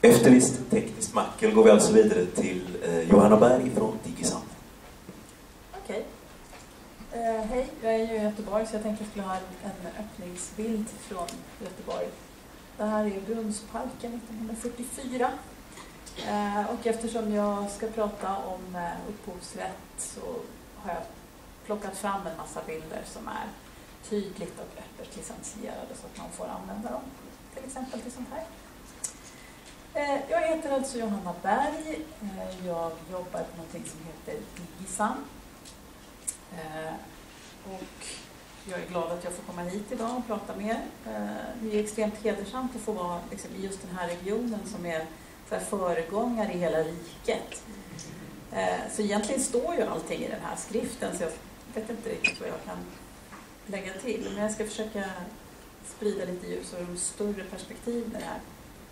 Efter visst tekniskt mackel går vi alltså vidare till Johanna Berg från Digisam. Okej. Hej, jag är ju i Göteborg så jag tänkte att jag skulle ha en öppningsbild från Göteborg. Det här är Brunnsparken 1944. Och eftersom jag ska prata om upphovsrätt så har jag plockat fram en massa bilder som är tydligt och öppet licensierade så att man får använda dem. Till exempel till sånt här. Jag heter alltså Johanna Berg. Jag jobbar på något som heter Digisam. Och jag är glad att jag får komma hit idag och prata med er. Det är extremt hedersamt att få vara liksom, i just den här regionen som är så här, föregångare i hela riket. Så egentligen står ju allting i den här skriften så jag vet inte riktigt vad jag kan lägga till. Men jag ska försöka sprida lite ljus och de större perspektiv med det här.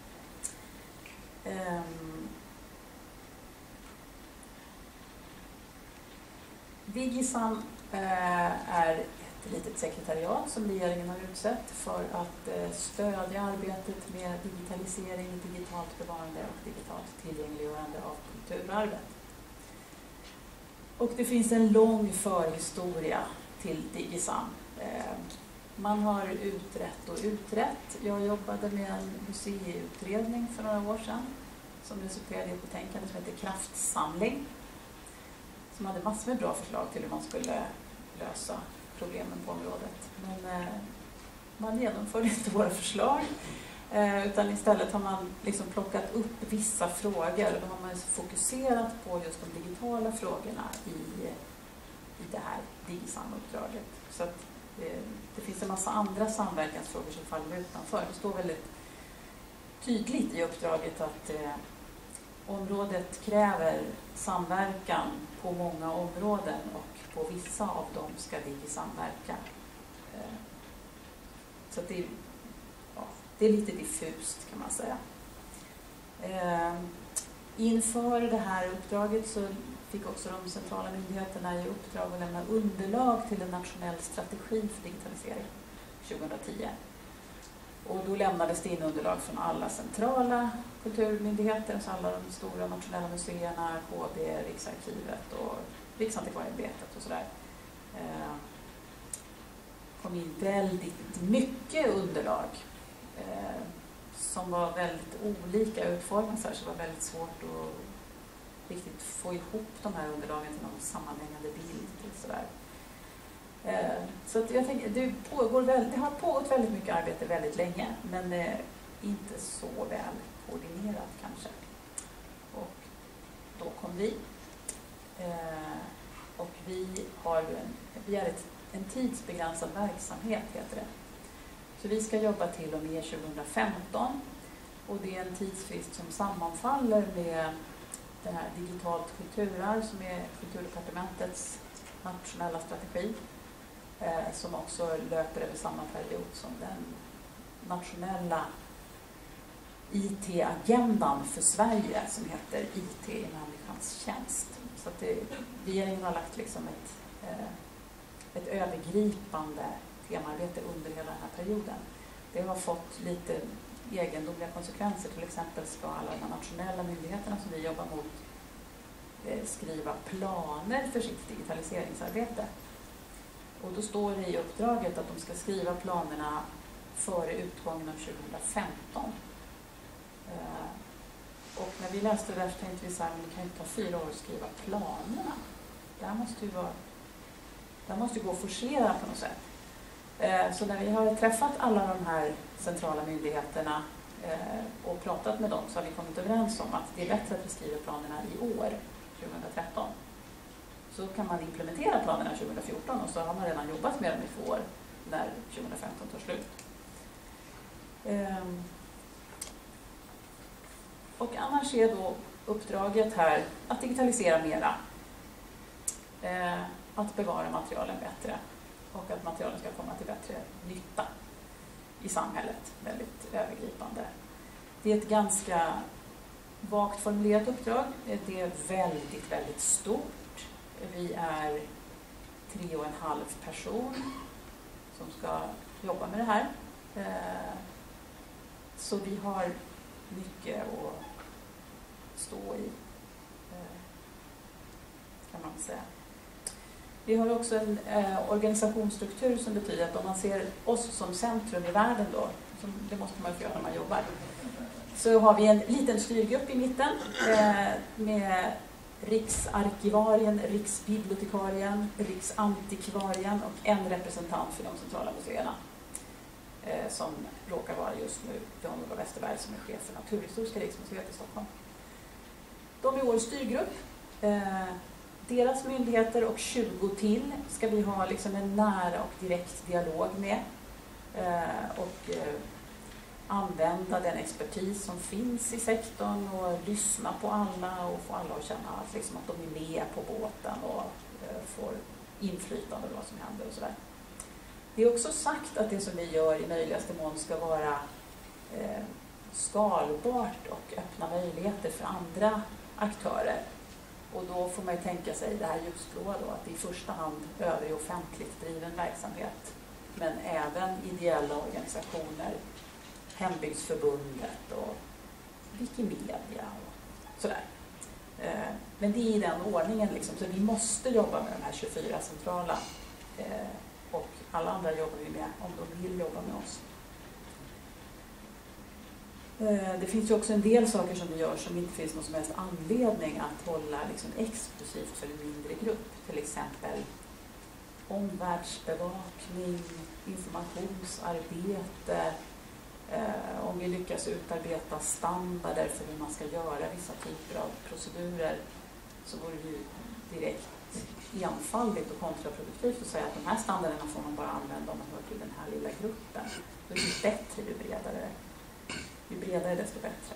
Digisam är ett litet sekretariat som regeringen har utsett för att stödja arbetet med digitalisering, digitalt bevarande och digitalt tillgängliggörande av kulturarvet. Och det finns en lång förhistoria till Digisam. Man har utrett. Jag jobbade med en museiutredning för några år sedan som resulterade i ett betänkande som heter Kraftsamling. Som hade massor med bra förslag till hur man skulle lösa problemen på området. Men man genomförde inte våra förslag utan istället har man liksom plockat upp vissa frågor. Då har man fokuserat på just de digitala frågorna i det här Digisam-uppdraget. Så att det finns en massa andra samverkansfrågor som faller utanför. Det står väldigt tydligt i uppdraget att området kräver samverkan på många områden och på vissa av dem ska Digisam verka. Så att det är lite diffust kan man säga. Inför det här uppdraget så fick också de centrala myndigheterna i uppdrag att lämna underlag till en nationell strategi för digitalisering 2010. Och då lämnades det in underlag från alla centrala kulturmyndigheter, så alla de stora nationella museerna, KB, Riksarkivet och Riksantikvarieämbetet och sådär. Kom in väldigt mycket underlag som var väldigt olika utformade så det var väldigt svårt att riktigt få ihop de här underlagen till någon sammanhängande bild och sådär. Så att jag tänker, det har pågått väldigt mycket arbete väldigt länge, men inte så väl koordinerat kanske. Och då kom vi. Och vi är en tidsbegränsad verksamhet heter det. Så vi ska jobba till och med 2015 och det är en tidsfrist som sammanfaller med den här digitalt kulturarv som är Kulturdepartementets nationella strategi som också löper över samma period som den nationella IT-agendan för Sverige som heter IT i människans tjänst. Så att regeringen har lagt liksom ett övergripande temarbete under hela den här perioden. Det har fått lite egendomliga konsekvenser. Till exempel ska alla de nationella myndigheterna som vi jobbar mot skriva planer för sitt digitaliseringsarbete. Och då står det i uppdraget att de ska skriva planerna före utgången av 2015. Och när vi läste det där så tänkte vi så här, men det kan inte ta 4 år att skriva planerna. Det måste ju gå att forcera på något sätt. Så när vi har träffat alla de här centrala myndigheterna och pratat med dem så har vi kommit överens om att det är bättre att vi skriver planerna i år, 2013. Så kan man implementera planerna 2014 och så har man redan jobbat med dem i 2 år när 2015 tar slut. Och annars är då uppdraget här att digitalisera mera. Att bevara materialen bättre och att materialen ska komma till bättre nytta i samhället. Väldigt övergripande. Det är ett ganska vagt formulerat uppdrag. Det är väldigt, väldigt stort. Vi är 3,5 person som ska jobba med det här. Så vi har mycket att säga. Vi har också en organisationsstruktur som betyder att om man ser oss som centrum i världen då, det måste man få göra när man jobbar, så har vi en liten styrgrupp i mitten med riksarkivarien, riksbibliotekarien, riksantikvarien och en representant för de centrala museerna som råkar vara just nu Jan-Olof Westerberg som är chef för Naturhistoriska riksmuseet i Stockholm. De är vår styrgrupp. Deras myndigheter och 20 till ska vi ha liksom en nära och direkt dialog med och använda den expertis som finns i sektorn och lyssna på alla och få alla att känna att, liksom, att de är med på båten och får inflytande över vad som händer och sådär. Det är också sagt att det som vi gör i möjligaste mån ska vara skalbart och öppna möjligheter för andra aktörer. Och då får man ju tänka sig det här ljusblåa då, att det i första hand övrig offentligt driven verksamhet, men även ideella organisationer, Hembygdsförbundet och Wikimedia och sådär. Men det är i den ordningen liksom, så vi måste jobba med de här 24 centrala och alla andra jobbar vi med om de vill jobba med oss. Det finns ju också en del saker som vi gör som inte finns någon som helst anledning att hålla liksom exklusivt för en mindre grupp. Till exempel omvärldsbevakning, informationsarbete, om vi lyckas utarbeta standarder för hur man ska göra vissa typer av procedurer, så vore det ju direkt enfaldigt och kontraproduktivt att säga att de här standarderna får man bara använda om man hör till den här lilla gruppen. Det blir bättre ju bredare. Ju bredare desto bättre.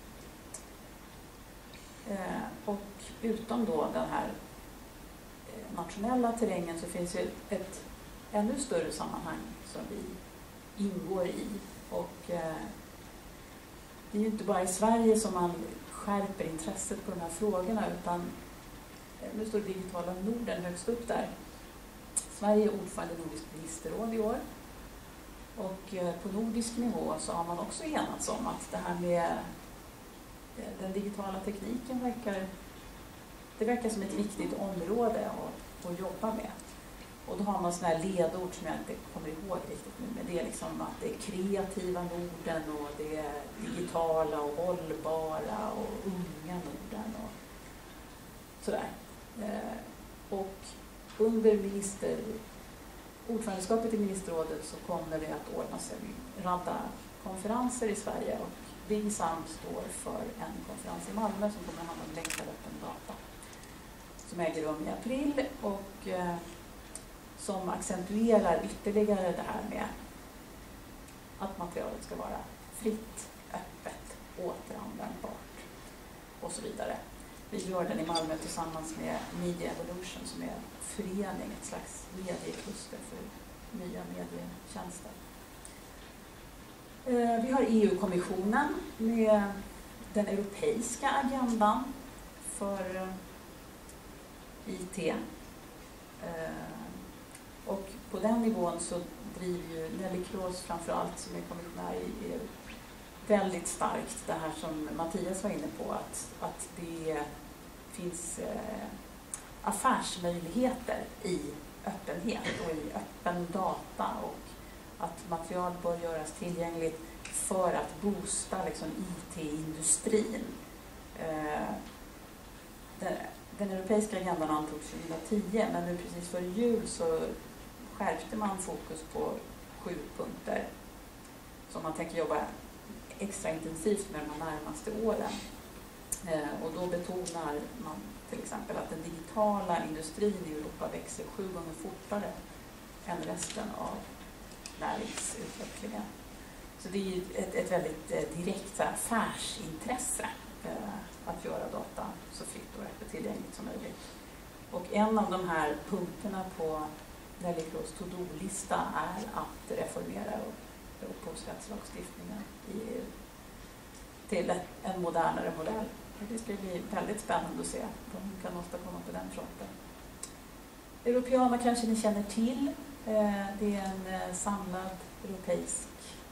Och utom då den här nationella terrängen så finns ju ett ännu större sammanhang som vi ingår i. Och det är ju inte bara i Sverige som man skärper intresset på de här frågorna, utan nu står Digitala Norden högst upp där. Sverige är ordförande i Nordisk ministerråd i år. Och på nordisk nivå så har man också enats om att det här med den digitala tekniken verkar som ett viktigt område att jobba med. Och då har man sådana här ledord som jag inte kommer ihåg riktigt nu, men det är liksom att det är kreativa Norden och det är digitala och hållbara och unga Norden och sådär. Och under ordförandeskapet i ministerrådet så kommer det att ordnas en radda konferenser i Sverige, och BIGSAM står för en konferens i Malmö som kommer att handla om länkad öppen data som äger rum i april och som accentuerar ytterligare det här med att materialet ska vara fritt, öppet, återanvändbart och så vidare. Vi gör den i Malmö tillsammans med Media Evolution som är en förening, ett slags mediekluster för nya medietjänster. Vi har EU-kommissionen med den europeiska agendan för IT. Och på den nivån så driver ju Nelly Kroes framförallt, som är kommissionär i EU, väldigt starkt det här som Mattias var inne på, att det finns affärsmöjligheter i öppenhet och i öppen data, och att material bör göras tillgängligt för att boosta liksom IT-industrin. Den europeiska agendan antogs 2010, men nu precis före jul så skärpte man fokus på 7 punkter som man tänker jobba extra intensivt med de närmaste åren. Och då betonar man till exempel att den digitala industrin i Europa växer 7 gånger fortare än resten av näringsutvecklingen. Så det är ju ett väldigt direkt affärsintresse att göra data så fritt och öppet tillgängligt som möjligt. Och en av de här punkterna på Nelly Kroes to-do-lista är att reformera upphovsrättslagstiftningen i EU till en modernare modell. Det ska bli väldigt spännande att se vad de kan åstadkomma på den fronten. Europeana kanske ni känner till. Det är en samlad europeisk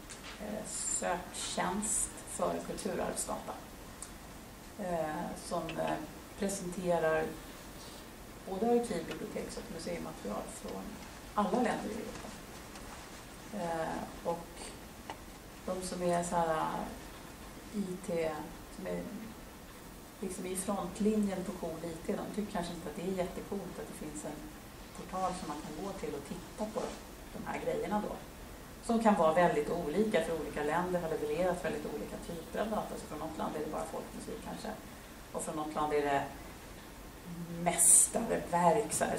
söktjänst för kulturarvsdata som presenterar både arkiv, biblioteks- och museimaterial från alla länder i Europa. Och de som är så här IT, som är liksom i frontlinjen på cool IT, de tycker kanske inte att det är jättecoolt att det finns en portal som man kan gå till och titta på de här grejerna då. Som kan vara väldigt olika för olika länder, har levererat väldigt olika typer av data. Så från något land är det bara folkmusik kanske. Och från något land är det mästerverk, så här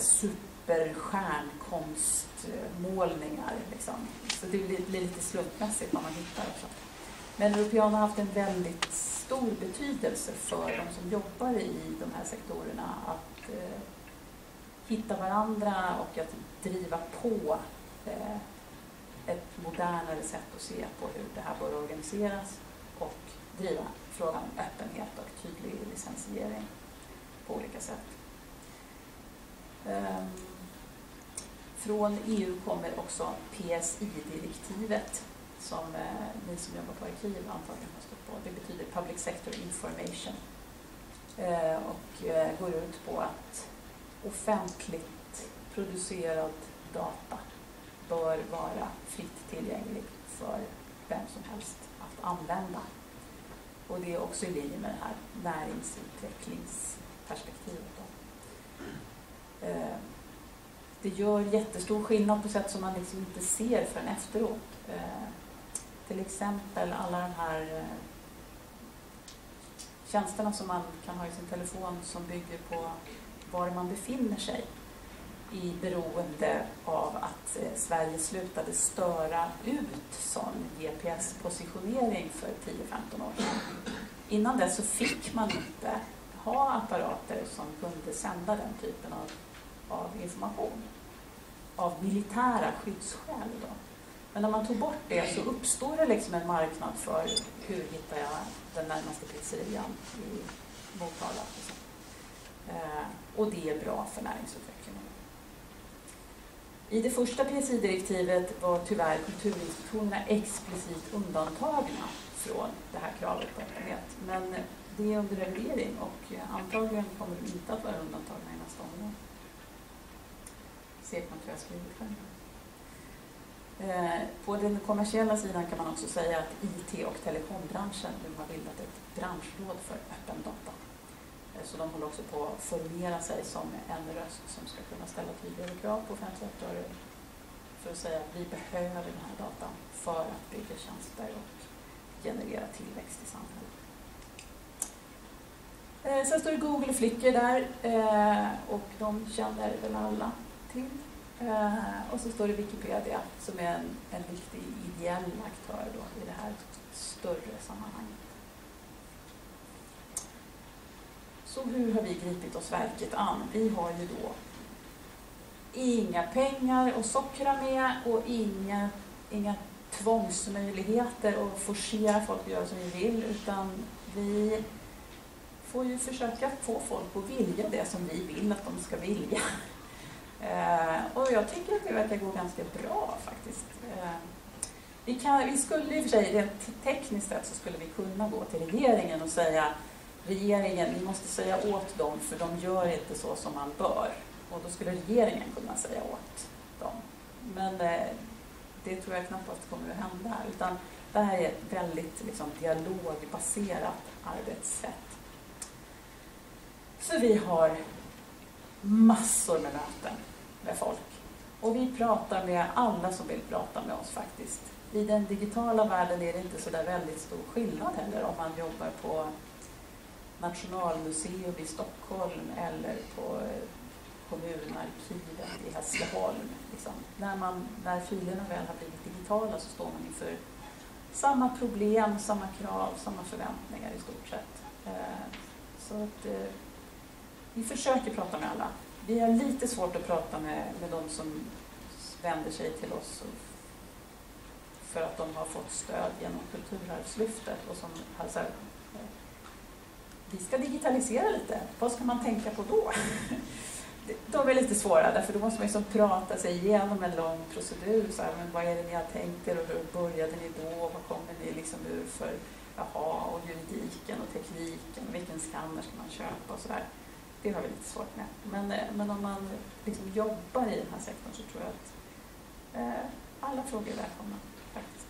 superstjärnkonstmålningar. Liksom. Så det blir lite slumpmässigt vad man hittar också. Men Europeana har haft en väldigt stor betydelse för de som jobbar i de här sektorerna att hitta varandra och att driva på ett modernare sätt att se på hur det här bör organiseras och driva frågan om öppenhet och tydlig licensiering på olika sätt. Från EU kommer också PSI-direktivet som ni som jobbar på arkiv antagligen har stått på. Det betyder Public Sector Information och går ut på att offentligt producerad data bör vara fritt tillgänglig för vem som helst att använda. Och det är också i linje med det här näringsutvecklingsperspektivet. Det gör jättestor skillnad på sätt som man liksom inte ser förrän efteråt. Till exempel alla de här tjänsterna som man kan ha i sin telefon som bygger på var man befinner sig i beroende av att Sverige slutade störa ut sån GPS-positionering för 10-15 år sedan. Innan dess så fick man inte ha apparater som kunde sända den typen av information av militära skyddsskäl då. Men när man tog bort det så uppstår det liksom en marknad för hur hittar jag den närmaste pizzerian i Motala. Och det är bra för näringsutvecklingen. I det första PSI-direktivet var tyvärr kulturinstitutionerna explicit undantagna från det här kravet på öppenhet. Men det är under revidering och antagligen kommer de inte att vara undantagna i nästa omgång. Ser man tror jag skrivit själv. På den kommersiella sidan kan man också säga att IT- och telekombranschen nu har bildat ett branschråd för öppen data. Så de håller också på att formera sig som en röst som ska kunna ställa tydligare krav på offentliga aktörer för att säga att vi behöver den här datan för att bygga tjänster och generera tillväxt i samhället. Sen står det Google och Flickr där och de känner väl alla till. Och så står det Wikipedia som är en viktig ideell aktör då i det här större sammanhanget. Så hur har vi gripit oss verket an? Vi har ju då inga pengar att sockra med och inga tvångsmöjligheter att forcera folk att göra som vi vill, utan vi får ju försöka få folk att vilja det som vi vill att de ska vilja. Och jag tycker att det verkar gå ganska bra faktiskt. Vi skulle i och för sig, rent tekniskt sett så skulle vi kunna gå till regeringen och säga regeringen, ni måste säga åt dem för de gör inte så som man bör. Och då skulle regeringen kunna säga åt dem. Men det tror jag knappast kommer att hända. Utan det här är ett väldigt liksom, dialogbaserat arbetssätt. Så vi har massor med möten med folk. Och vi pratar med alla som vill prata med oss faktiskt. I den digitala världen är det inte så där väldigt stor skillnad heller om man jobbar på Nationalmuseum i Stockholm eller på kommunarkivet i Hässleholm. Liksom. När filerna väl har blivit digitala så står man inför samma problem, samma krav, samma förväntningar i stort sett. Så att vi försöker prata med alla. Vi har lite svårt att prata med de som vänder sig till oss för att de har fått stöd genom Kulturarvslyftet och som har så här, vi ska digitalisera lite. Vad ska man tänka på då? De är lite svåra, därför då måste man liksom prata sig igenom en lång procedur. Så här, men vad är det ni har tänkt er och hur började ni då? Vad kommer ni liksom ur för och juridiken och tekniken? Och vilken skanner ska man köpa och sådär. det har vi lite svårt med. Men om man liksom jobbar i den här sektorn så tror jag att alla frågor är välkomna faktiskt.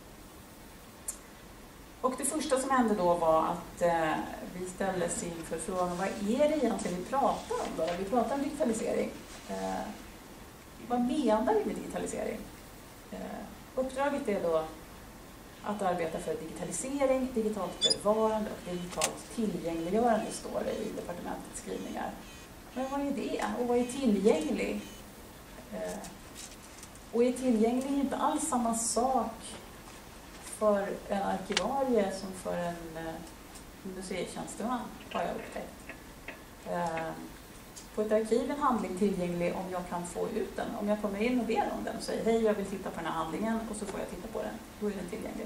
Och det första som hände då var att vi ställdes inför frågan, vad är det egentligen vi pratar om då? Vi pratar om digitalisering. Vad menar vi med digitalisering? Uppdraget är då att arbeta för digitalisering, digitalt bevarande och digitalt tillgängliggörande, står det i departementets skrivningar. Men vad är det? Och vad är tillgänglig? Och är tillgänglig inte alls samma sak för en arkivarie som för en museitjänsteman, har jag upptäckt. På ett arkiv är en handling tillgänglig om jag kan få ut den. Om jag kommer in och ber om den och säger hej, jag vill titta på den här handlingen, och så får jag titta på den. Då är den tillgänglig.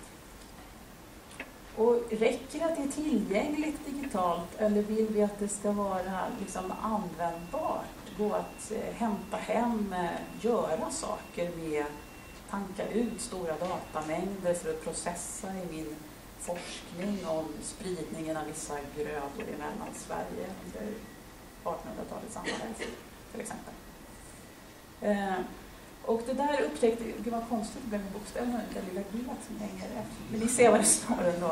Och räcker det att det är tillgängligt digitalt, eller vill vi att det ska vara liksom användbart? Gå att hämta hem, göra saker med, tanka ut stora datamängder för att processa i min forskning om spridningen av vissa grödor i Mellansverige under 1800-talets samhälle till exempel. Och det där upptäckte, det var konstigt med bokstäverna, den lilla bilen som hänger efter. Men ni ser vad det står ändå.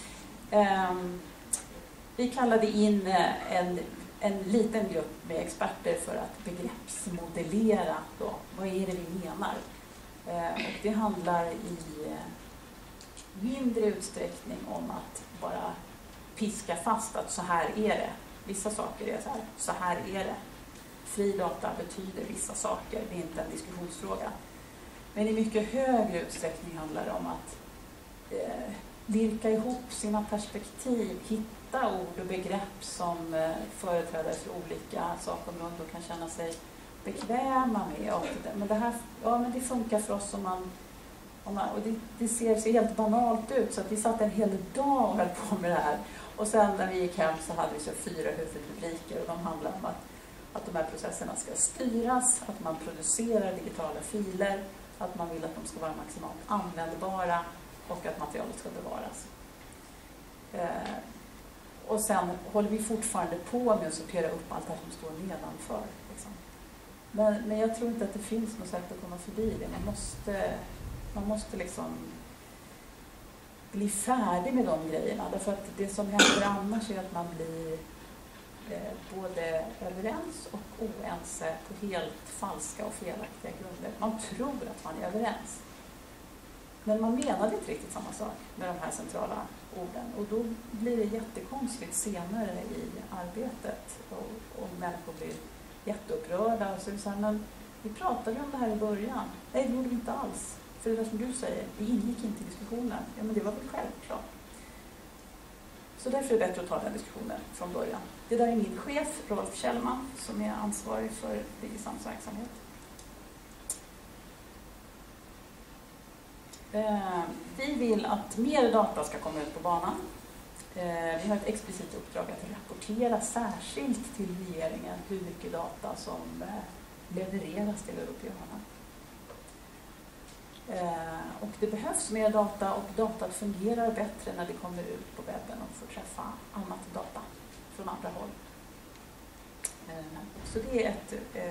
Vi kallade in en liten grupp med experter för att begreppsmodellera då. Vad är det vi menar? Och det handlar i mindre utsträckning om att bara piska fast att så här är det. Vissa saker är så här är det. Fri data betyder vissa saker, det är inte en diskussionsfråga. Men i mycket högre utsträckning handlar det om att lirka ihop sina perspektiv, hitta ord och begrepp som företrädare för olika sakområden kan känna sig bekväma med. Men det funkar för oss om man och det ser helt banalt ut, så att vi satt en hel dag och höll på med det här. Och sen när vi gick hem så hade vi så 4 huvudrubriker, och de handlar om att de här processerna ska styras, att man producerar digitala filer, att man vill att de ska vara maximalt användbara och att materialet ska bevaras. Och sen håller vi fortfarande på med att sortera upp allt det här som står nedanför. Liksom. Men jag tror inte att det finns något sätt att komma förbi det. Man måste liksom bli färdig med de grejerna. Därför att det som händer annars är att man blir både överens och oense på helt falska och felaktiga grunder. Man tror att man är överens. Men man menade inte riktigt samma sak med de här centrala orden. Och då blir det jättekonstigt senare i arbetet. Och människor blir jätteupprörda. Och så är det så här, men vi pratade om det här i början. Nej, det gjorde vi inte alls. För det där som du säger, det ingick inte i diskussionen. Ja, men det var väl självklart. Så därför är det bättre att ta den diskussionen från början. Det där är min chef, Rolf Kjellman, som är ansvarig för Digisams verksamhet. Vi vill att mer data ska komma ut på banan. Vi har ett explicit uppdrag att rapportera särskilt till regeringen hur mycket data som levereras till européerna. Och det behövs mer data, och datat fungerar bättre när det kommer ut på webben och får träffa annat data från andra håll. Så det är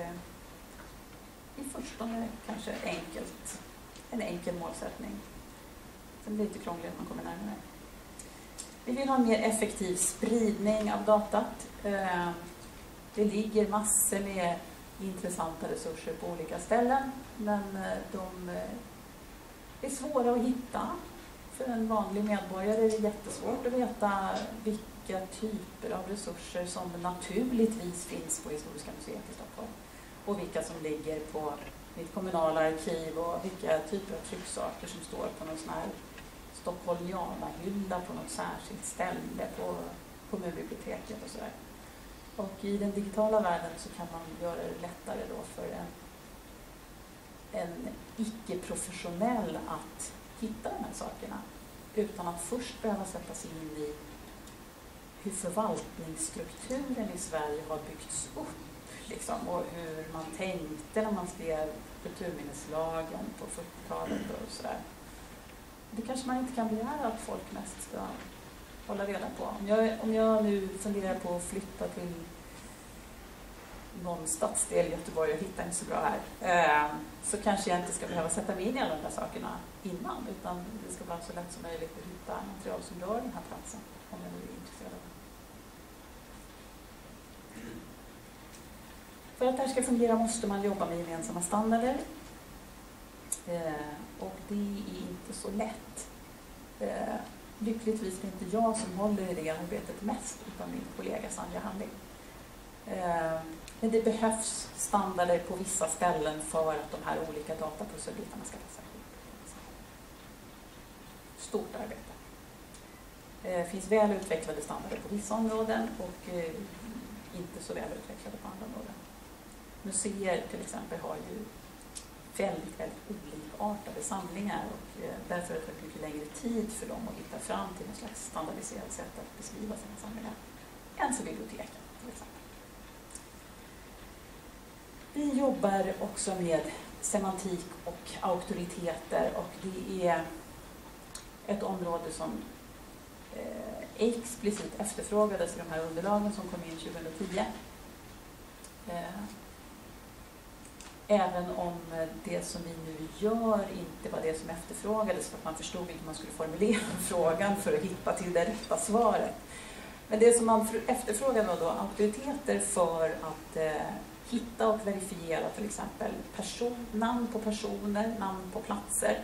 i förstone kanske en enkel målsättning. Sen blir det lite krångligt när man kommer närmare. Vi vill ha en mer effektiv spridning av datat. Det ligger massor med intressanta resurser på olika ställen, men de är svåra att hitta. För en vanlig medborgare är det jättesvårt att veta vilka typer av resurser som naturligtvis finns på Historiska museet i Stockholm. Och vilka som ligger på mitt kommunala arkiv, och vilka typer av trycksaker som står på någon sån här Stockholmiana-hylla på något särskilt ställe på kommunbiblioteket och sådär. Och i den digitala världen så kan man göra det lättare då för en icke-professionell att hitta de här sakerna utan att först behöva sätta sig in i hur förvaltningsstrukturen i Sverige har byggts upp liksom, och hur man tänkte när man skrev kulturminneslagen på 40-talet och sådär. Det kanske man inte kan begära att folk mest ska hålla reda på. Om jag nu funderar på att flytta till någon stadsdel i Göteborg och hittar inte så bra här, så kanske jag inte ska behöva sätta mig in i alla de där sakerna innan, utan det ska vara så lätt som möjligt att hitta material som rör den här platsen om jag är intresserad av det. För att det här ska fungera måste man jobba med gemensamma standarder. Och det är inte så lätt. Lyckligtvis är det inte jag som håller i det arbetet mest, utan min kollega Sanja Halling. Men det behövs standarder på vissa ställen för att de här olika datapusselbitarna ska passa ihop. Stort arbete. Det finns väl utvecklade standarder på vissa områden och inte så väl utvecklade på andra områden. Museer till exempel har ju väldigt olikartade samlingar och därför har det tagit mycket längre tid för dem att hitta fram till en slags standardiserat sätt att beskriva sina samlingar än för biblioteken till exempel. Vi jobbar också med semantik och auktoriteter, och det är ett område som explicit efterfrågades i de här underlagen som kom in 2010. Även om det som vi nu gör inte var det som efterfrågades, för att man förstod inte hur man skulle formulera frågan för att hitta till det rätta svaret. Men det som man efterfrågade var då auktoriteter för att hitta och verifiera till exempel namn på personer, namn på platser.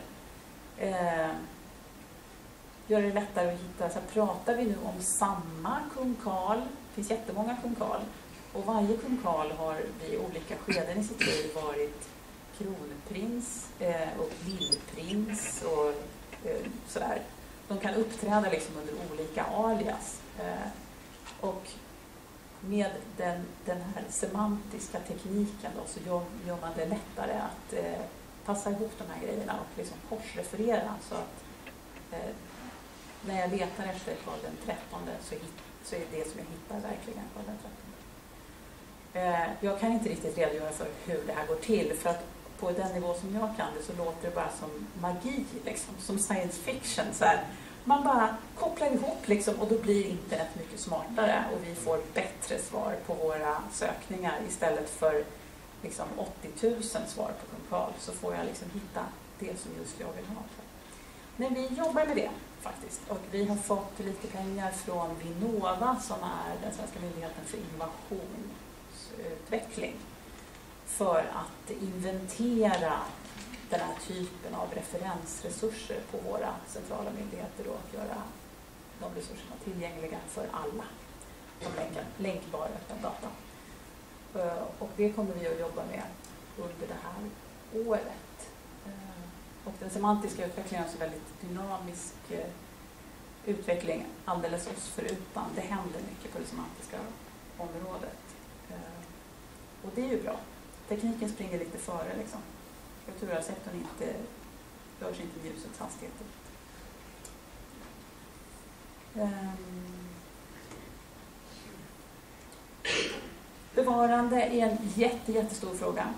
Gör det lättare att hitta. Så här, pratar vi nu om samma kung Karl? Det finns jättemånga kung Karl. Och varje kung Karl har vid olika skeden i sitt liv varit kronprins och lillprins och sådär. De kan uppträda liksom under olika alias. Och med den här semantiska tekniken då, så gör man det lättare att passa ihop de här grejerna och liksom korsreferera. Så att när jag letar efter Karl den 13 så är det som jag hittar verkligen Karl den 13. Jag kan inte riktigt redogöra för hur det här går till, för att på den nivå som jag kan det så låter det bara som magi, liksom, som science fiction. Så här. Man bara kopplar ihop liksom, och då blir internet mycket smartare och vi får bättre svar på våra sökningar. Istället för liksom, 80 000 svar på kung Karl så får jag liksom hitta det som just jag vill ha. Men vi jobbar med det faktiskt, och vi har fått lite pengar från Vinnova som är den svenska myndigheten för innovationsutveckling för att inventera den här typen av referensresurser på våra centrala myndigheter och göra de resurserna tillgängliga för alla som länkbar öppen data. Och det kommer vi att jobba med under det här året. Och den semantiska utvecklingen är så väldigt dynamisk utveckling alldeles oss förutan. Det händer mycket på det semantiska området. Och det är ju bra. Tekniken springer lite före liksom. Kulturarvssektorn rör sig inte med ljusets hastigheter. Bevarande är en jättestor fråga.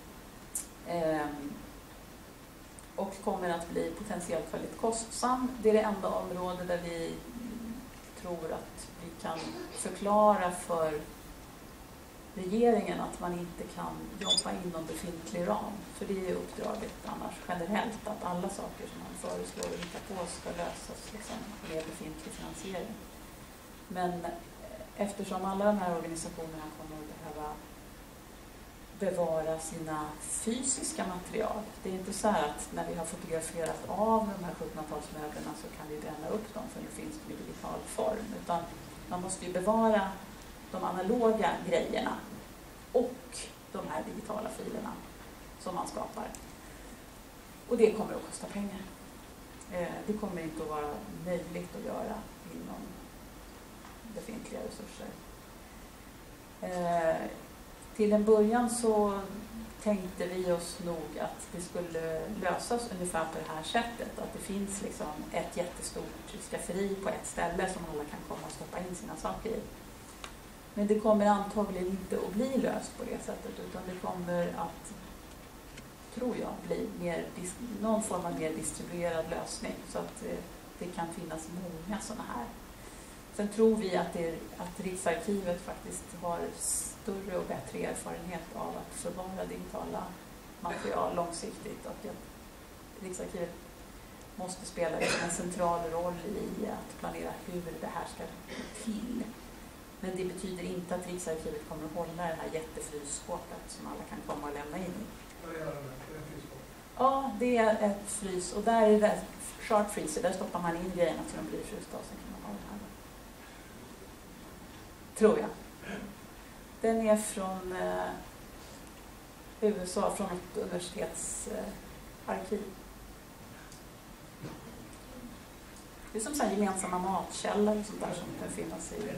Och kommer att bli potentiellt väldigt kostsam. Det är det enda område där vi tror att vi kan förklara för regeringen att man inte kan jobba inom befintlig ram. För det är uppdraget annars generellt att alla saker som man föreslår och hittar på ska lösas liksom, med befintlig finansiering. Men eftersom alla de här organisationerna kommer att behöva bevara sina fysiska material. Det är inte så här att när vi har fotograferat av de här 1700-talsmöblerna så kan vi bränna upp dem för det finns i digital form. Utan man måste ju bevara de analoga grejerna och de här digitala filerna som man skapar. Och det kommer att kosta pengar. Det kommer inte att vara möjligt att göra inom befintliga resurser. Till en början så tänkte vi oss nog att det skulle lösas ungefär på det här sättet. Att det finns liksom ett jättestort skafferi på ett ställe som alla kan komma och stoppa in sina saker i. Men det kommer antagligen inte att bli löst på det sättet, utan det kommer att, tror jag, bli någon form av mer distribuerad lösning så att det kan finnas många sådana här Sen tror vi att Riksarkivet faktiskt har större och bättre erfarenhet av att förvara digitala material långsiktigt, och att Riksarkivet måste spela en central roll i att planera hur det här ska gå till. Men det betyder inte att Riksarkivet kommer att hålla det här jättefrysskåpet som alla kan komma och lämna in i. Vad gör det? Det är ett frysskåp? Ja, det är ett frys, och där är det sharp freezer, där stoppar man in grejerna så de blir frysta och sen kan man ha det här. Tror jag. Den är från USA, från ett universitetsarkiv. Det är som så här gemensamma matkällor och sånt där som kan finnas i.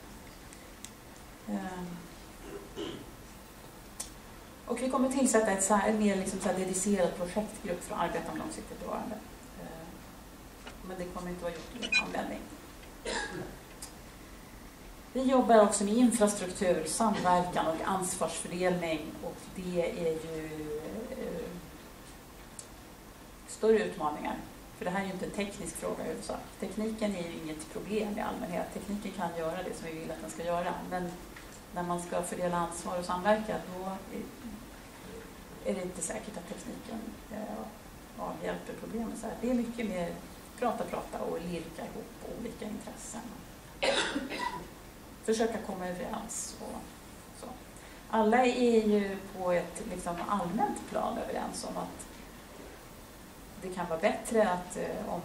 Och vi kommer tillsätta en mer liksom så här dedicerad projektgrupp för att arbeta med långsiktigt bevarande. Men det kommer inte vara gjort i användning. Vi jobbar också med infrastruktur, samverkan och ansvarsfördelning, och det är ju större utmaningar. För det här är ju inte en teknisk fråga i huvudsak. Tekniken är ju inget problem i allmänhet. Tekniken kan göra det som vi vill att den ska göra. Men när man ska fördela ansvar och samverka, då är det inte säkert att tekniken avhjälper problemet. Så här. Det är mycket mer prata och lirka ihop olika intressen. Försöka komma överens och så. Alla är ju på ett liksom allmänt plan överens om att det kan vara bättre att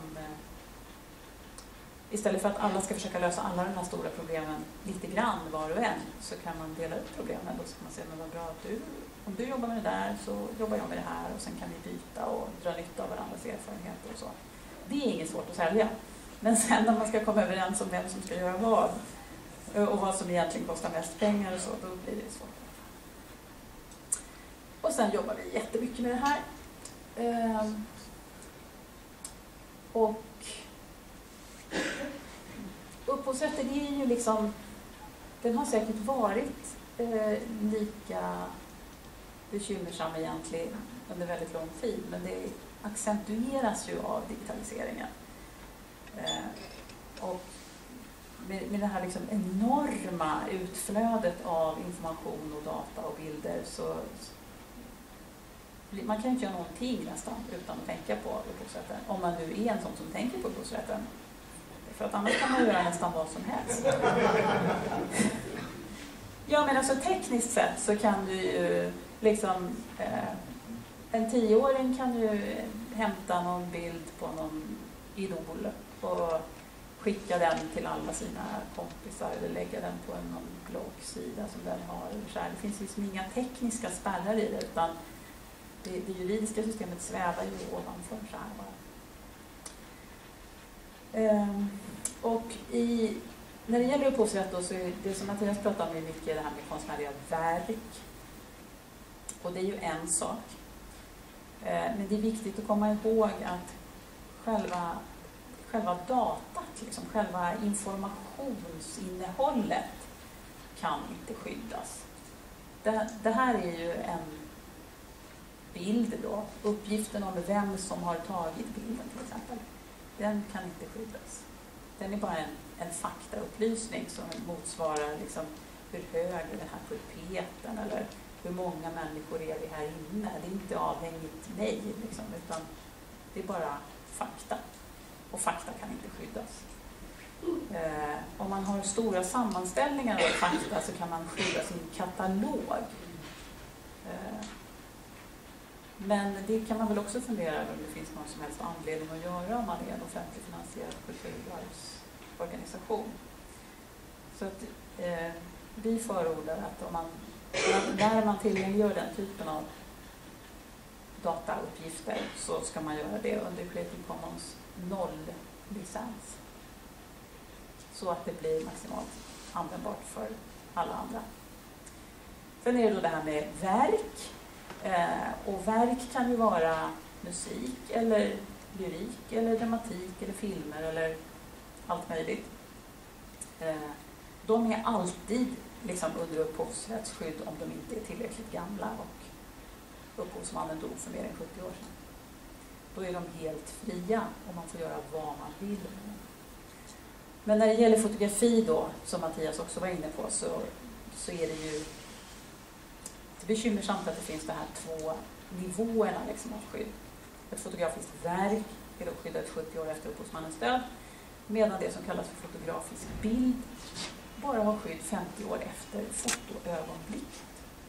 istället för att alla ska försöka lösa alla de här stora problemen lite grann var och en, så kan man dela upp problemen. Då ska man säga, men vad bra att om du jobbar med det där så jobbar jag med det här, och sen kan vi byta och dra nytta av varandras erfarenheter och så. Det är inget svårt att sälja. Men sen när man ska komma överens om vem som ska göra vad och vad som egentligen kostar mest pengar och så, då blir det svårt. Och sen jobbar vi jättemycket med det här. Och upphovsrätten är ju liksom, den har säkert varit lika bekymmersam egentligen under väldigt lång tid, men det accentueras ju av digitaliseringen. Och med det här liksom enorma utflödet av information och data och bilder, så man kan inte göra någonting nästan utan att tänka på upphovsrätten. Om man nu är en sån som tänker på upphovsrätten. För att annars kan man göra nästan vad som helst. Ja, men alltså tekniskt sett så kan du ju liksom en 10-åring kan ju hämta någon bild på någon idol och skicka den till alla sina kompisar eller lägga den på någon bloggsida som den har. Det finns liksom inga tekniska spärrar i det, utan det juridiska systemet svävar ju ovanför så här bara. Och när det gäller upphovsrätt då, så är det som Mattias pratade om är mycket det här med konstnärliga verk. Och det är ju en sak. Men det är viktigt att komma ihåg att själva datat, liksom, själva informationsinnehållet kan inte skyddas. Det här är ju en bild då. Uppgiften om vem som har tagit bilden till exempel, den kan inte skyddas. Den är bara en faktaupplysning som motsvarar liksom, hur hög är den här pulpeten eller hur många människor är vi här inne. Det är inte avhängigt mig liksom, utan det är bara fakta. Och fakta kan inte skyddas. Om man har stora sammanställningar av fakta så kan man skydda sin katalog. Men det kan man väl också fundera över om det finns någon som helst anledning att göra om man är en offentligt finansierad kulturarvsorganisation. Så att vi förordar att när man tillgängliggör den typen av datauppgifter så ska man göra det under Creative Commons 0-licens. Så att det blir maximalt användbart för alla andra. Sen är det då det här med verk. Och verk kan ju vara musik eller lyrik eller dramatik eller filmer eller allt möjligt. De är alltid liksom under upphovsrättsskydd om de inte är tillräckligt gamla och upphovsmannen dog för mer än 70 år sedan. Då är de helt fria och man får göra vad man vill. Men när det gäller fotografi då, som Mattias också var inne på, så är det ju bekymmersamt att det finns de här 2 nivåerna liksom av skydd. Ett fotografiskt verk är då skyddat 70 år efter upphovsmannens död, medan det som kallas för fotografisk bild bara har skydd 50 år efter fotoögonblicket.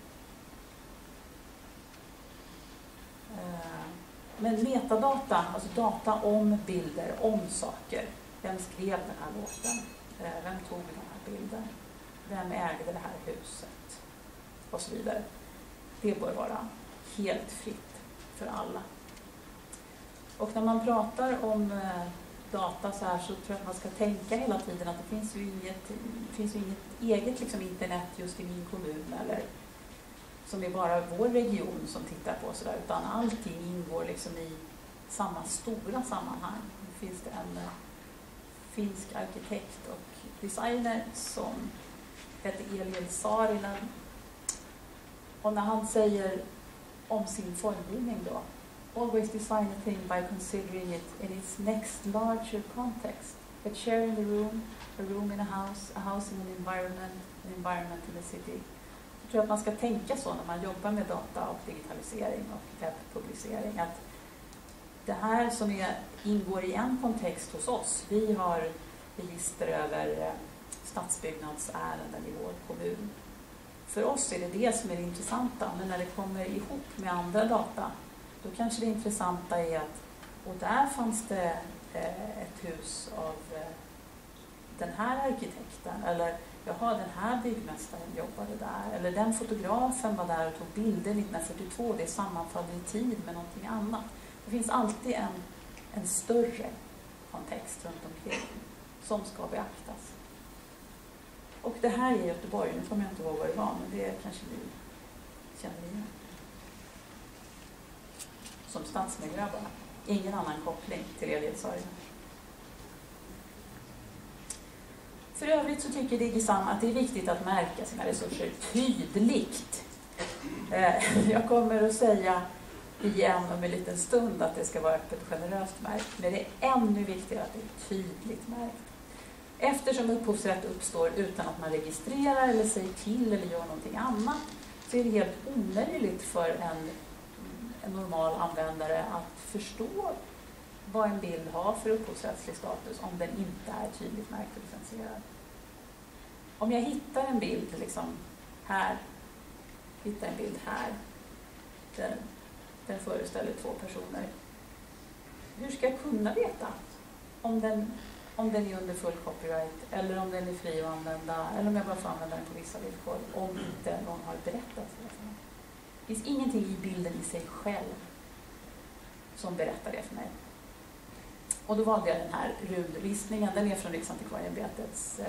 Men metadata, alltså data om bilder, om saker. Vem skrev den här låten? Vem tog den här bilden? Vem ägde det här huset? Och så vidare. Det bör vara helt fritt för alla. Och när man pratar om data så här, så tror jag att man ska tänka hela tiden att det finns ju inget eget liksom internet just i min kommun eller som är bara vår region som tittar på sådär, utan allting ingår liksom i samma stora sammanhang. Det finns det en finsk arkitekt och designer som heter Eliel Saarinen, och när han säger om sin formgivning då: always design a thing by considering it in its next larger context. A chair in the room, a room in a house in an environment in a city. Jag tror att man ska tänka så när man jobbar med data och digitalisering och webbpublicering, att det här som ingår i en kontext hos oss, vi har register över stadsbyggnadsärenden i vår kommun. För oss är det som är det intressanta, men när det kommer ihop med andra data, då kanske det intressanta är att, och där fanns det ett hus av den här arkitekten, eller jaha, den här byggmästaren jobbade där, eller den fotografen var där och tog bilder 1942, det sammanfaller i tid med någonting annat. Det finns alltid en större kontext runt omkring som ska beaktas. Och det här är Göteborg, nu kommer jag inte ihåg vad det var, men det kanske ni känner igen. Som stadsmiljö bara. Ingen annan koppling till Eliel Saarinen. För övrigt så tycker Digisam att det är viktigt att märka sina resurser tydligt. Jag kommer att säga igen om en liten stund att det ska vara öppet och generöst märkt, men det är ännu viktigare att det är tydligt märkt. Eftersom upphovsrätt uppstår utan att man registrerar eller säger till eller gör någonting annat, så är det helt omöjligt för en normal användare att förstå vad en bild har för upphovsrättslig status om den inte är tydligt märkt och licensierad. Om jag hittar en bild liksom här, hittar en bild här, den föreställer 2 personer. Hur ska jag kunna veta om den är under full copyright, eller om den är fri att använda, eller om jag bara får använda den på vissa villkor, om inte någon har berättat det för mig? Det finns ingenting i bilden i sig själv som berättar det för mig. Och då valde jag den här rundlistningen. Den är från Riksantikvarieämbetets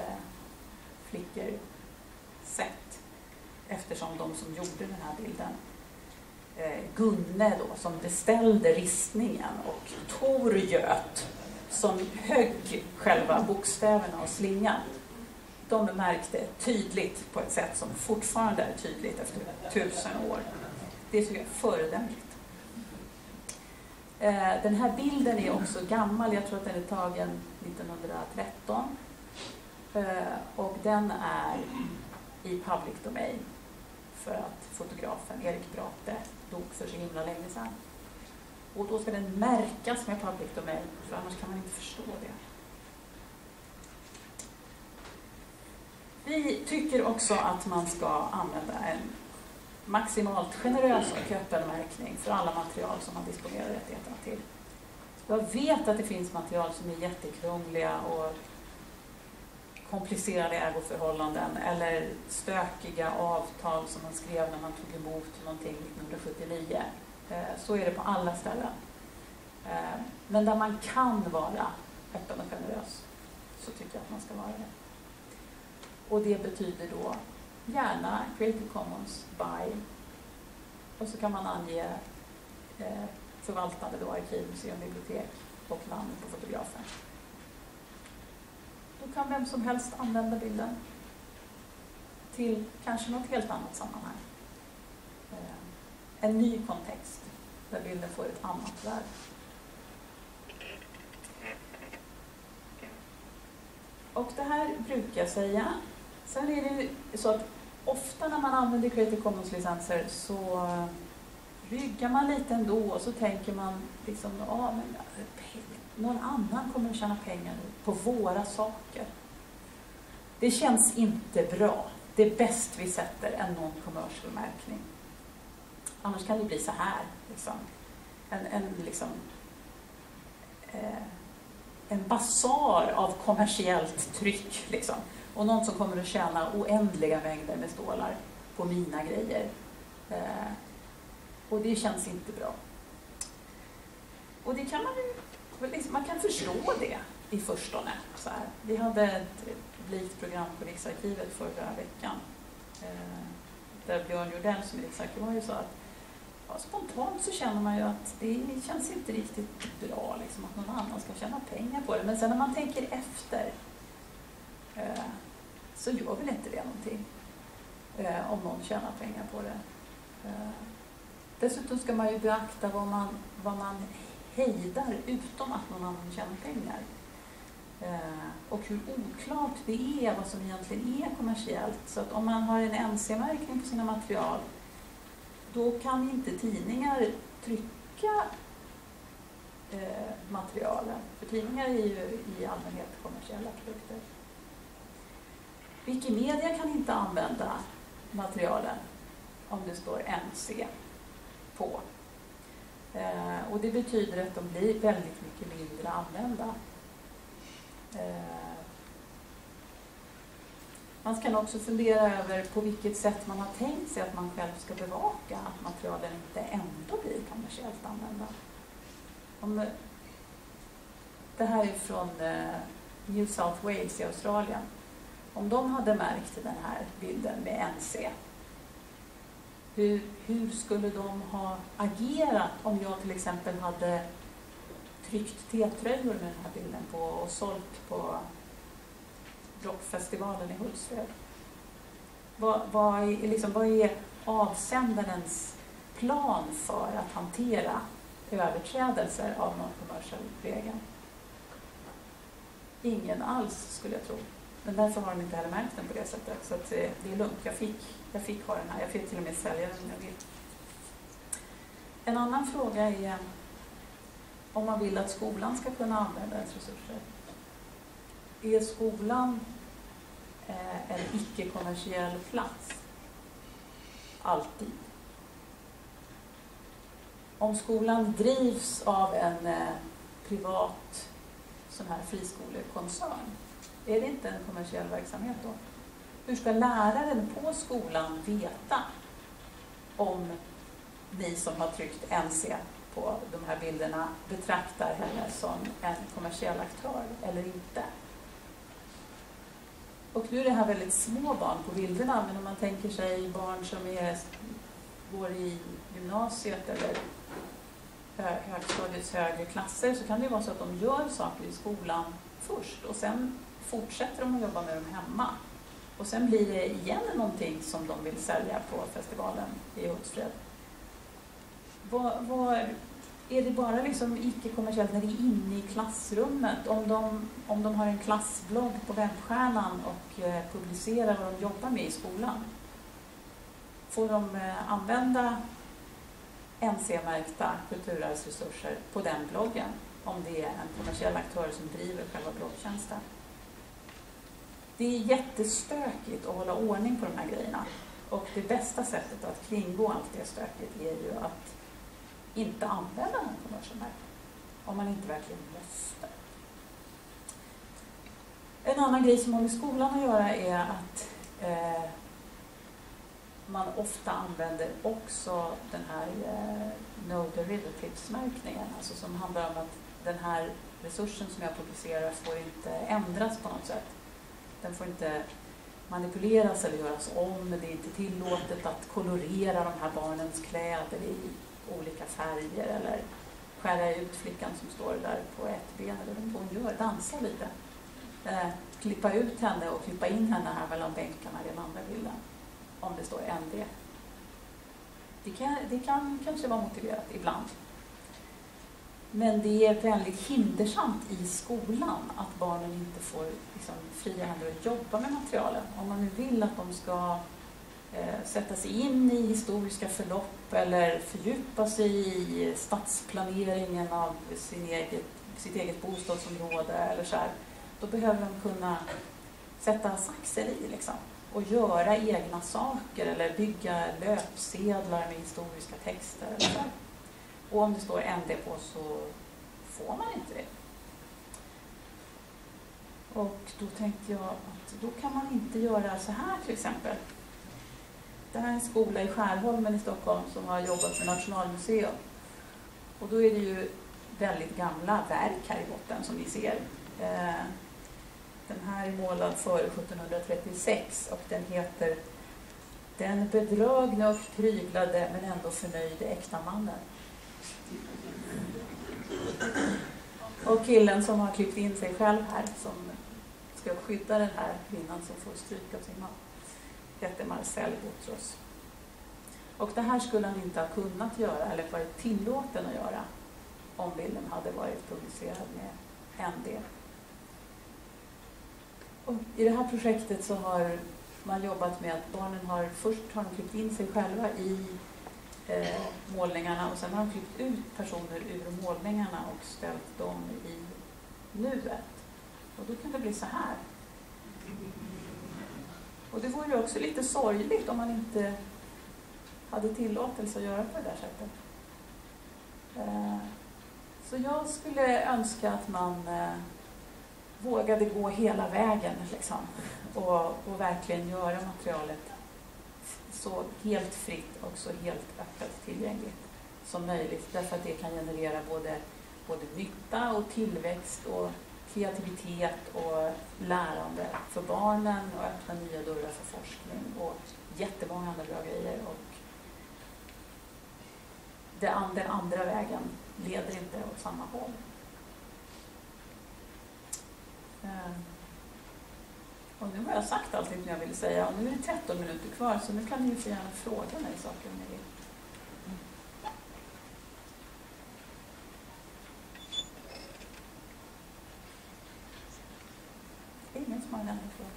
flickersätt. Eftersom de som gjorde den här bilden, Gunne då, som beställde ristningen, och Tor Göt som högg själva bokstäverna och slingan, de märkte tydligt på ett sätt som fortfarande är tydligt efter 1000 år. Det tycker jag är föredömligt. Den här bilden är också gammal, jag tror att den är tagen 1913. Och den är i public domain för att fotografen Erik Brate dog för så himla länge sedan. Och då ska den märkas med public domain, för annars kan man inte förstå det. Vi tycker också att man ska använda en maximalt generös och öppen märkning för alla material som man disponerar rättigheterna till. Jag vet att det finns material som är jättekrångliga och komplicerade ägoförhållanden eller stökiga avtal som man skrev när man tog emot någonting 1979. Så är det på alla ställen. Men där man kan vara öppen och generös, så tycker jag att man ska vara det. Och det betyder då gärna Creative Commons by, och så kan man ange förvaltande då, arkiv, museum, bibliotek och namn på fotografen. Då kan vem som helst använda bilden till kanske något helt annat sammanhang. En ny kontext där bilden får ett annat värde. Och det här brukar jag säga. Sen är det ju så att ofta när man använder Creative Commons-licenser så ryggar man lite ändå och så tänker man liksom, men någon annan kommer att tjäna pengar på våra saker. Det känns inte bra. Det är bäst vi sätter en non-commercial-märkning. Annars kan det bli så här. Liksom. En basar av kommersiellt tryck. Liksom. Och någon som kommer att tjäna oändliga mängder med stålar på mina grejer. Och det känns inte bra. Och det kan man kan förstå det i förstone. Så här. Vi hade ett publikt program på Riksarkivet förra veckan. Där Björn Jordell som är riksarkivarie sa att spontant så känner man ju att det känns inte riktigt bra liksom, att någon annan ska tjäna pengar på det. Men sen när man tänker efter så gör väl inte det någonting om någon tjänar pengar på det. Dessutom ska man ju beakta vad man hejdar utom att någon annan tjänar pengar. Och hur oklart det är vad som egentligen är kommersiellt. Så att om man har en NC-märkning på sina material, då kan inte tidningar trycka materialen. För tidningar är ju i allmänhet kommersiella produkter. Wikimedia kan inte använda materialen om det står NC på. Och det betyder att de blir väldigt mycket mindre använda. Man kan också fundera över på vilket sätt man har tänkt sig att man själv ska bevaka att materialen inte ändå blir kommersiellt använda. Det här är från New South Wales i Australien. Om de hade märkt den här bilden med NC, hur skulle de ha agerat om jag till exempel hade tryckt T-tröjor med den här bilden på och sålt på rockfestivalen i Hultsfred? Vad är avsändarens plan för att hantera överträdelser av non-commercial-regeln? Ingen alls, skulle jag tro. Men därför har de inte heller märkt den på det sättet. Så att det är lugnt. Jag fick ha den här. Jag fick till och med sälja den om jag vill. En annan fråga är om man vill att skolan ska kunna använda ens resurser. Är skolan en icke-kommersiell plats? Alltid. Om skolan drivs av en privat sån här friskolekoncern, är det inte en kommersiell verksamhet då? Hur ska läraren på skolan veta om ni som har tryckt NC på de här bilderna betraktar henne som en kommersiell aktör eller inte? Och nu är det här väldigt små barn på bilderna, men om man tänker sig barn som går i gymnasiet eller högstadiets högre klasser, så kan det ju vara så att de gör saker i skolan först och sen fortsätter de att jobba med dem hemma. Och sen blir det igen någonting som de vill sälja på festivalen i Hultsfred. Är det bara liksom icke-kommersiellt när det är inne i klassrummet? Om de har en klassblogg på Webbstjärnan och publicerar vad de jobbar med i skolan, får de använda NC-märkta kulturarvsresurser på den bloggen om det är en kommersiell aktör som driver själva bloggtjänsten? Det är jättestökigt att hålla ordning på de här grejerna. Och det bästa sättet att kringgå allt det stökigt är ju att inte använda en kommersiell märkning om man inte verkligen måste. En annan grej som har med skolan att göra är att man ofta använder också den här no derivatives-märkningen, alltså som handlar om att den här resursen som jag publicerar får inte ändras på något sätt. Den får inte manipuleras eller göras om. Det är inte tillåtet att kolorera de här barnens kläder i olika färger eller skära ut flickan som står där på ett ben eller vad hon gör, dansa lite. Klippa ut henne och klippa in henne här mellan bänkarna i den andra bilden. Om det står ND. Det kan kanske vara motiverat ibland. Men det är väldigt hindersamt i skolan att barnen inte får liksom fria händer att jobba med materialen. Om man nu vill att de ska sätta sig in i historiska förlopp eller fördjupa sig i stadsplaneringen av sitt eget bostadsområde eller så här, då behöver de kunna sätta saxer i liksom, och göra egna saker eller bygga löpsedlar med historiska texter eller så här. Och om det står ND på så får man inte det. Och då tänkte jag att då kan man inte göra så här till exempel. Det här är en skola i Skärholmen i Stockholm som har jobbat med Nationalmuseum. Och då är det ju väldigt gamla verk här i botten som ni ser. Den här är målad före 1736 och den heter Den bedragne och pryglade men ändå förnöjde äktamannen. Och killen som har klippt in sig själv här, som ska skydda den här kvinnan som får stryk av sin man, heter Marcel Boutros. Och det här skulle han inte ha kunnat göra eller varit tillåten att göra om bilden hade varit publicerad med ND. Och i det här projektet så har man jobbat med att barnen först har de klippt in sig själva i målningarna och sen har de klippt ut personer ur målningarna och ställt dem i nuet. Och då kan det bli så här. Och det vore ju också lite sorgligt om man inte hade tillåtelse att göra på det där sättet. Så jag skulle önska att man vågade gå hela vägen liksom, och verkligen göra materialet så helt fritt och så helt öppet tillgängligt som möjligt. Därför att det kan generera både nytta och tillväxt och kreativitet och lärande för barnen och öppna nya dörrar för forskning och jättemånga andra bra grejer. Och den andra vägen leder inte åt samma håll. Och nu har jag sagt allt jag ville säga och nu är det 13 minuter kvar så nu kan ni ju få gärna fråga mig saker om ni vill. Ingen som har en enda fråga.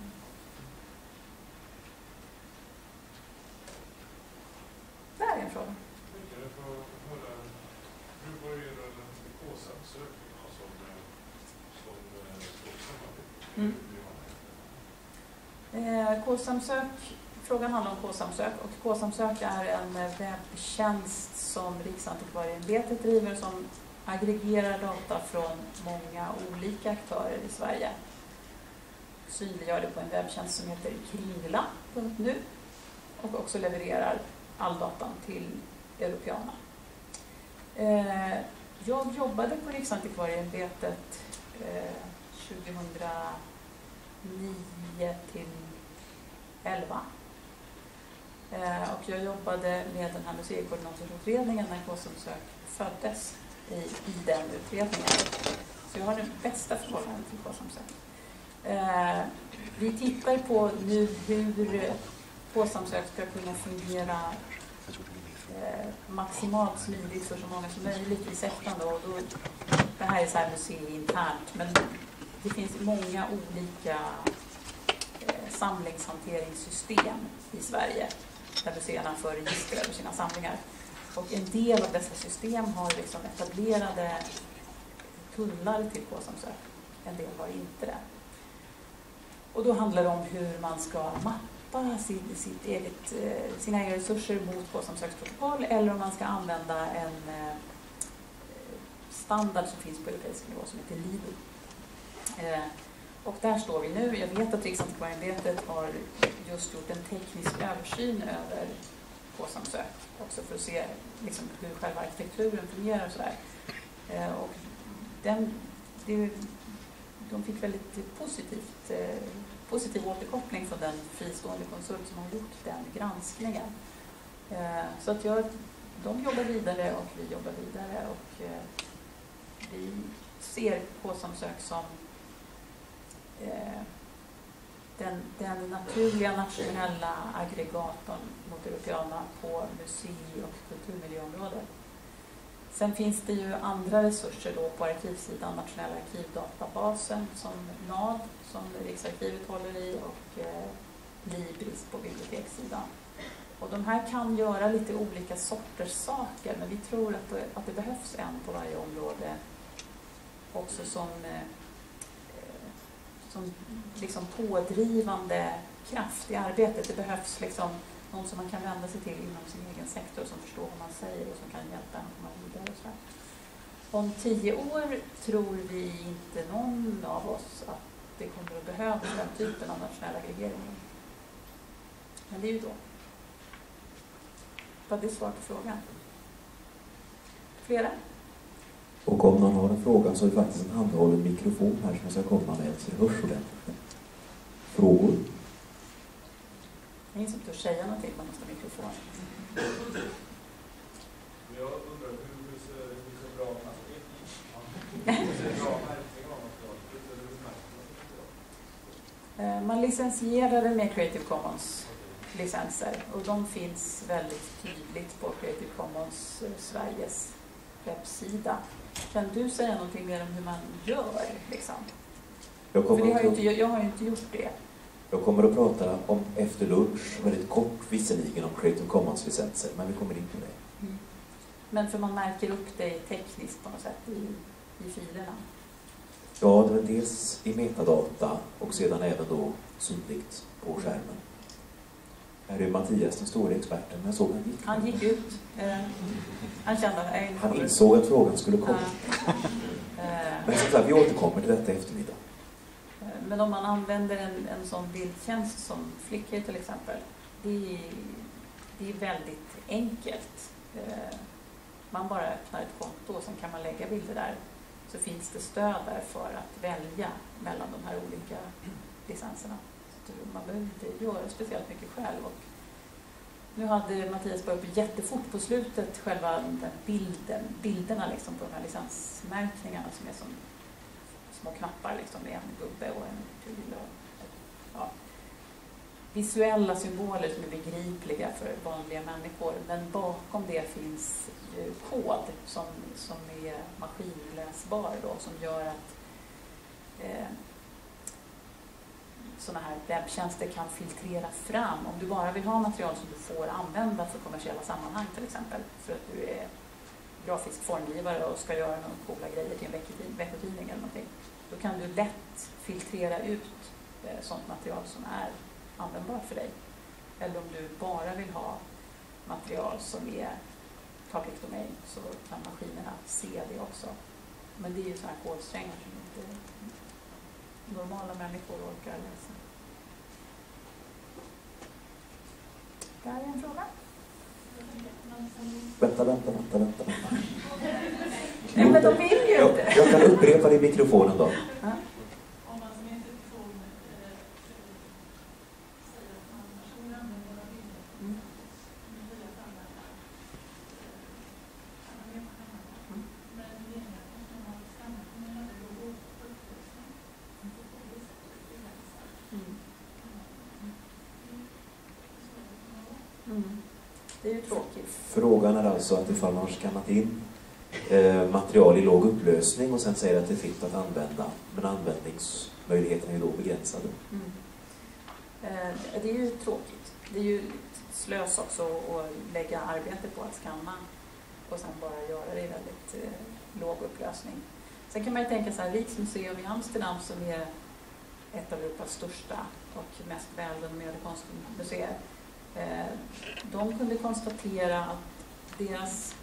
Där är en fråga. Jag får höra, hur var det den KSAM-sökningen som KSAM-sök, frågan handlar om KSAM-sök och KSAM-sök är en webbtjänst som Riksantikvarieämbetet driver som aggregerar data från många olika aktörer i Sverige. Synliggör det på en webbtjänst som heter kringla.nu och också levererar all datan till Europeana. Jag jobbade på Riksantikvarieämbetet 2009 till 11. Och jag jobbade med den här museikoordinatorutredningen när KSAM-sök föddes i den utredningen. Så jag har den bästa förhållanden till KSAM-sök. Vi tittar på nu hur KSAM-sök ska kunna fungera maximalt smidigt för så många som möjligt i sektorn. Då, det här är så här museiinternt, men det finns många olika samlingshanteringssystem i Sverige där museerna för register över sina samlingar. Och en del av dessa system har liksom etablerade tunnlar till KSAM-sök. En del har inte det. Och då handlar det om hur man ska mappa sina egna resurser mot KSAM-söksprotokoll eller om man ska använda en standard som finns på europeisk nivå som heter LIDO. Och där står vi nu. Jag vet att Riksantikvarieämbetet har just gjort en teknisk översyn över KSAM-sök också för att se liksom, hur själva arkitekturen fungerar och sådär. Och de fick väldigt positiv återkoppling från den fristående konsult som har gjort den granskningen. Så att de jobbar vidare och vi jobbar vidare och vi ser KSAM-sök som den naturliga nationella aggregatorn mot Europeana på musei- och kulturmiljöområdet. Sen finns det ju andra resurser då på arkivsidan, nationella arkivdatabasen som NAD, som Riksarkivet håller i, och Libris på bibliotekssidan. Och de här kan göra lite olika sorters saker, men vi tror att det behövs en på varje område också som liksom pådrivande kraft i arbetet. Det behövs liksom någon som man kan vända sig till inom sin egen sektor, som förstår vad man säger och som kan hjälpa en att komma vidare. Och så här. Om 10 år tror vi inte någon av oss att det kommer att behövas den typen av nationell aggregering. Men det är ju då. Var det svar på frågan? Flera? Och om någon har en fråga så är det faktiskt en handhållen mikrofon här som jag ska komma med, så det hörs ordentligt. Frågor? Det är ingen som törs säga någonting, man måste ha mikrofon. Jag undrar hur ser bra märkning av material? Man licensierade med Creative Commons licenser, och de finns väldigt tydligt på Creative Commons Sveriges webbsida. Kan du säga någonting mer om hur man gör? Liksom? Jag har ju inte gjort det. Jag kommer att prata om efter lunch, väldigt kort visserligen, om Creative Commons-licenser, men vi kommer in på det. Mm. Men för man märker upp det tekniskt på något sätt i filerna? Ja, det är dels i metadata och sedan även då synligt på skärmen. Här är Mattias, den stora experten, men jag såg han gick ut. Han kände han insåg att frågan skulle komma. Men som sagt, vi återkommer till detta eftermiddag. Men om man använder en sån bildtjänst som Flickr till exempel, det är väldigt enkelt. Man bara öppnar ett konto och sen kan man lägga bilder där. Så finns det stöd där för att välja mellan de här olika licenserna. Så man behöver inte göra speciellt mycket själv. Och nu hade Mattias bara upp jättefort på slutet själva bilderna liksom på de här licensmärkningarna som är som små knappar liksom, med en gubbe och en pil. Ja. Visuella symboler som är begripliga för vanliga människor. Men bakom det finns kod som är maskinläsbar då, som gör att sådana här webbtjänster kan filtrera fram. Om du bara vill ha material som du får använda för kommersiella sammanhang till exempel, för att du är grafisk formgivare och ska göra några coola grejer till en veckotidning eller någonting, då kan du lätt filtrera ut sånt material som är användbart för dig. Eller om du bara vill ha material som är public domain, så kan maskinerna se det också. Men det är ju sådana här kodsträngar som inte normala människor orkar läsa. Där är en fråga. Vänta. Nej, men de vill ju inte. Jag kan upprepa det i mikrofonen då. Ja. Om man som institution säger att man personligen använder några bilder med nya standardar, kan man med på kameran. Men meningen att man har skammaskinen eller upplösning. På det sättet begränsar. Det är ju tråkigt. Frågan är alltså att ifall man har skannat in material i låg upplösning och sen säger att det är fritt att använda, men användningsmöjligheterna är ju då begränsade. Det är ju tråkigt. Det är ju slös också att lägga arbete på att skanna och sen bara göra det i väldigt låg upplösning. Sen kan man ju tänka så här, Riksmuseum i Amsterdam, som är ett av Europas största och mest välrenommerade konstmuseer, de kunde konstatera att deras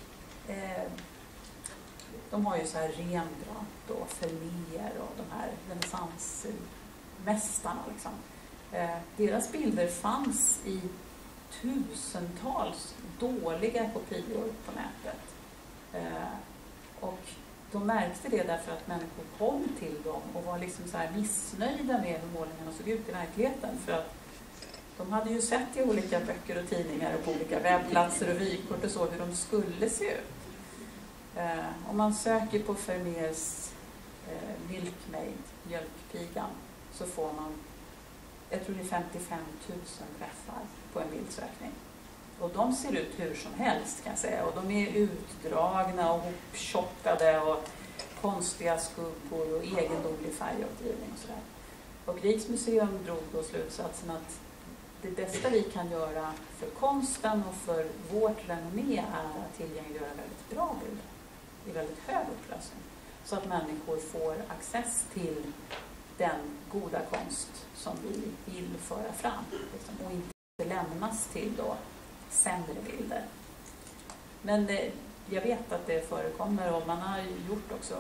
de har ju så här Rembrandt och Vermeer och de här renässansmästarna liksom. Deras bilder fanns i tusentals dåliga kopior på nätet. Och de märkte det därför att människor kom till dem och var liksom så här missnöjda med hur målningarna såg ut i verkligheten. För att de hade ju sett i olika böcker och tidningar och på olika webbplatser och vykort och så hur de skulle se ut. Om man söker på Vermeers Milkmaid, mjölkpigan, så får man, jag tror det är 55 000 träffar på en bildsökning. Och de ser ut hur som helst kan jag säga. Och de är utdragna och hoptjockade och konstiga skuggor och egendomlig färguppgivning och sådär. Och Riksmuseum drog då slutsatsen att det bästa vi kan göra för konsten och för vårt renommé är att tillgängliggöra väldigt bra bilder i väldigt hög upplösning. Så att människor får access till den goda konst som vi vill föra fram. Liksom, och inte lämnas till då sämre bilder. Men jag vet att det förekommer och man har gjort också.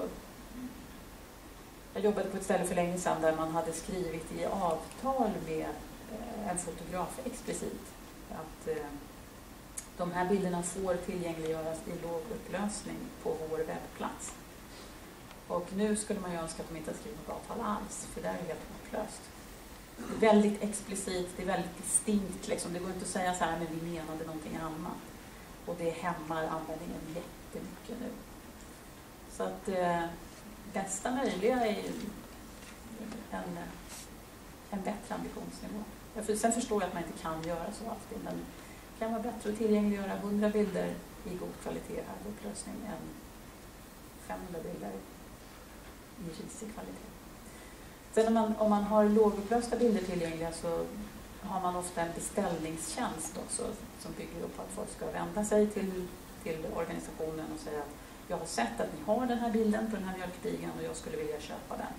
Jag jobbade på ett ställe för länge sedan där man hade skrivit i avtal med en fotograf explicit att de här bilderna får tillgängliggöras i låg upplösning på vår webbplats. Och nu skulle man ju önska att de inte har skrivit något avtal alls, för det är helt upplöst. Det är väldigt explicit, det är väldigt distinkt. Liksom. Det går inte att säga så här, men vi menade någonting annat. Och det hämmar användningen jättemycket nu. Så att bästa möjliga är en bättre ambitionsnivå. Sen förstår jag att man inte kan göra så alltid, men det kan vara bättre att tillgängliggöra 100 bilder i god kvalitet här upplösning än 500 bilder i risig kvalitet. Sen om man har lågupplösta bilder tillgängliga så har man ofta en beställningstjänst också som bygger på att folk ska vända sig till organisationen och säga att jag har sett att ni har den här bilden på den här mjölkdigan och jag skulle vilja köpa den.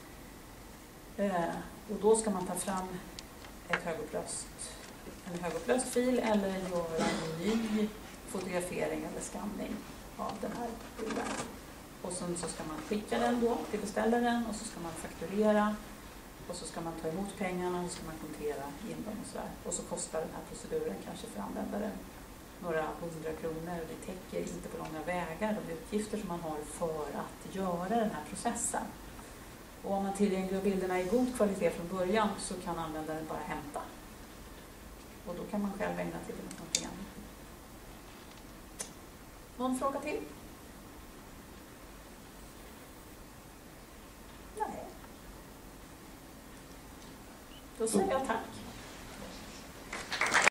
Och då ska man ta fram en högupplöst fil eller göra en ny fotografering eller skanning av den här bilden. Och sen så ska man skicka den då till beställaren och så ska man fakturera och så ska man ta emot pengarna och så ska man kontera in dem och sådär. Och så kostar den här proceduren kanske för användaren några 100 kronor. Det täcker inte på långa vägar de utgifter som man har för att göra den här processen. Och om man tillgängliggör bilderna i god kvalitet från början så kan användaren bara hämta. Och då kan man själv ägna tiden åt någonting annat. Någon fråga till? Nej. Då säger jag tack.